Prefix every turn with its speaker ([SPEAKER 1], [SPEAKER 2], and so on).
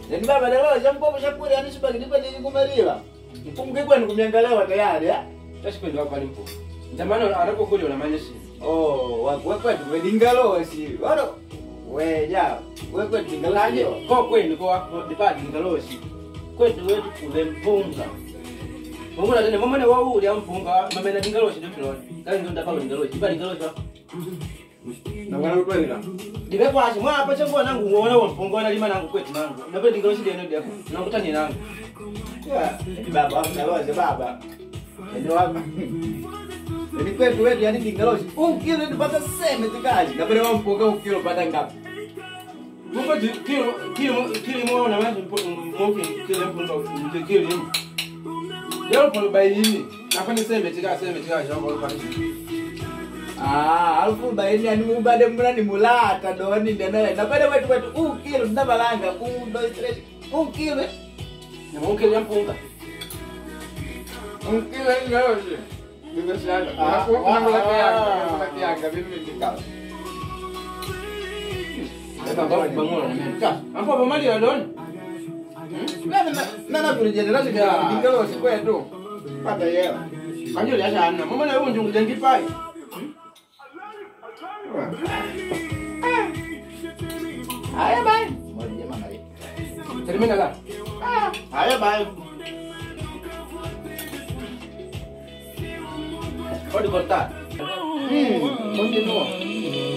[SPEAKER 1] Yaani baba leo jambo shapuri yani sibaki ndipo nilikumaliwa. Mpunge kwenu kumiangalewa tayari ah.
[SPEAKER 2] Tasikwenda kwa pale mpo. Ndamano anapokuli unamanya si.
[SPEAKER 1] Oh, wakwepa tumedingalo si. Waro. We ja, wewe dingalaje?
[SPEAKER 2] Kwa kwenu kwa dipadi ndingalo si. Kwetu wetu kule mpunga. Mungu na tena mama ne wao uli ampunga, mama na dingalo si ndio. Kali ndio ndakalo dingalo. Dipadi dingalo sa.
[SPEAKER 1] Na wana utweleka.
[SPEAKER 2] Dibe kwa si mwa hapa changu nangu muona wa mpunga na lima nangu kwetu nangu. Na pale dingalo si ndio ndio hapo. Nakutani nangu.
[SPEAKER 1] Ya, baba hapo baba. Ndio hapa. Ni kwetu wetu yani dingalo si. Kilo nipata sema tikaji. Na pale wampunga kilo pata ngapi?
[SPEAKER 2] Mungu kilo mwa na maji mmoja kilo mpunga kilo. Leo kwa baini. Nafanya sema tika jambo kwa pale.
[SPEAKER 1] Alfu baini yani mbade mrani mulata doni ndana na pale wetu kilo ndabalanga 1 2 3 kilo
[SPEAKER 2] na mungu kile mpunga
[SPEAKER 1] 1 kilo ngalo ndio sana na yanga mimi nikao
[SPEAKER 2] baba bangona na mimi ampo bamali ya don
[SPEAKER 1] na kulijendeleza kwa dingalo sikwetu pata yeye
[SPEAKER 2] kanyo ya sana mama na wewe ndio unjengi pai
[SPEAKER 1] haya bye moja mama hii
[SPEAKER 2] termina la
[SPEAKER 1] haya bye
[SPEAKER 2] Pode cortar?
[SPEAKER 1] Continua.